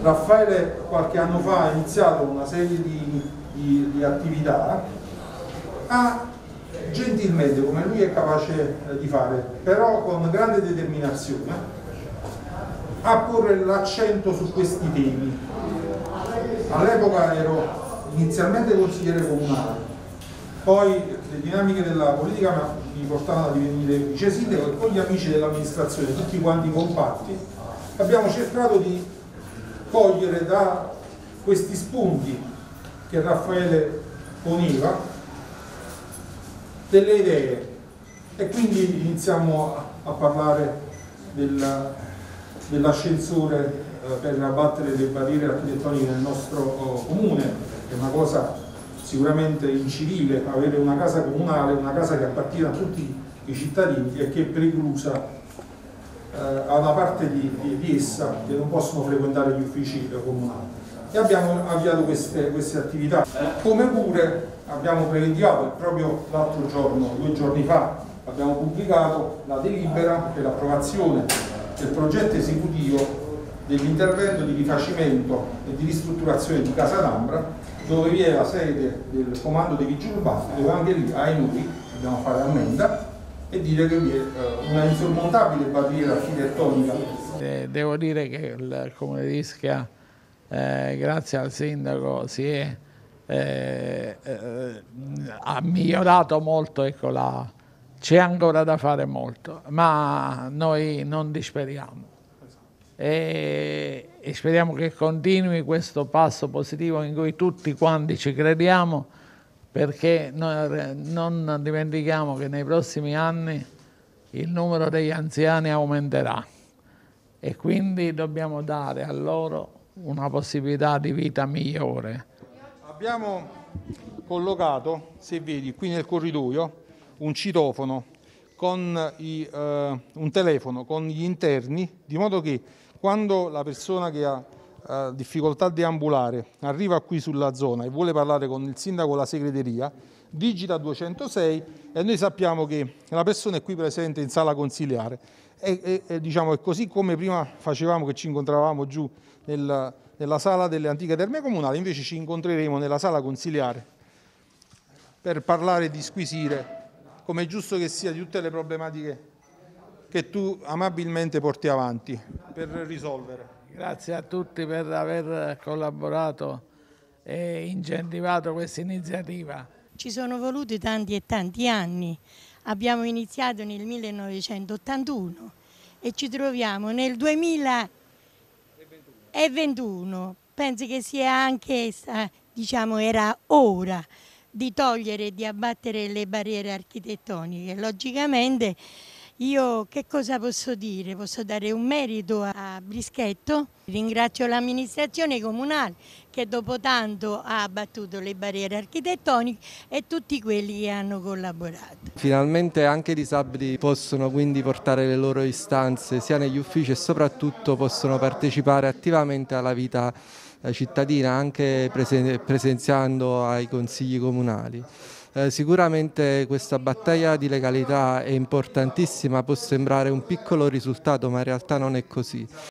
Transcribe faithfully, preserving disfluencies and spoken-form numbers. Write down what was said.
Raffaele qualche anno fa ha iniziato una serie di, di, di attività, ha gentilmente, come lui è capace di fare, però con grande determinazione, a porre l'accento su questi temi. All'epoca ero inizialmente consigliere comunale, poi le dinamiche della politica mi portavano a divenire vice sindaco e con gli amici dell'amministrazione, tutti quanti compatti, abbiamo cercato di cogliere da questi spunti che Raffaele poneva delle idee e quindi iniziamo a, a parlare del, dell'ascensore eh, per abbattere le barriere architettoniche nel nostro oh, comune, che è una cosa sicuramente incivile, avere una casa comunale, una casa che appartiene a tutti i cittadini e che è preclusa a una parte di, di, di essa che non possono frequentare gli uffici comunali. E abbiamo avviato queste, queste attività, come pure abbiamo preventivato proprio l'altro giorno, due giorni fa, abbiamo pubblicato la delibera per l'approvazione del progetto esecutivo dell'intervento di rifacimento e di ristrutturazione di Casa Lambra, dove vi è la sede del comando dei vigili urbani, dove anche lì, ai noi, dobbiamo fare ammenda e dire che vi è una insormontabile barriera architettonica. Eh, devo dire che il Comune di Ischia, eh, grazie al sindaco, si è, eh, eh, ha migliorato molto, ecco, c'è ancora da fare molto, ma noi non disperiamo e, e speriamo che continui questo passo positivo in cui tutti quanti ci crediamo, perché noi non dimentichiamo che nei prossimi anni il numero degli anziani aumenterà e quindi dobbiamo dare a loro una possibilità di vita migliore. Abbiamo collocato, se vedi, qui nel corridoio un citofono con i, eh, un telefono con gli interni, di modo che quando la persona che ha Uh, difficoltà a deambulare, arriva qui sulla zona e vuole parlare con il sindaco o la segreteria, digita duecentosei e noi sappiamo che la persona è qui presente in sala consiliare. E, e, e diciamo, è così come prima facevamo, che ci incontravamo giù nel, nella sala delle antiche terme comunali, invece ci incontreremo nella sala consiliare per parlare e disquisire, come è giusto che sia, di tutte le problematiche che tu amabilmente porti avanti per risolvere. Grazie a tutti per aver collaborato e incentivato questa iniziativa. Ci sono voluti tanti e tanti anni. Abbiamo iniziato nel millenovecentottantuno e ci troviamo nel duemilaventuno. Penso che sia anche, diciamo, era ora di togliere e di abbattere le barriere architettoniche. Logicamente, io che cosa posso dire? Posso dare un merito a Brischetto, ringrazio l'amministrazione comunale che dopo tanto ha abbattuto le barriere architettoniche e tutti quelli che hanno collaborato. Finalmente anche i disabili possono quindi portare le loro istanze sia negli uffici e soprattutto possono partecipare attivamente alla vita cittadina, anche presenziando ai consigli comunali. Eh, sicuramente questa battaglia di legalità è importantissima, può sembrare un piccolo risultato ma in realtà non è così.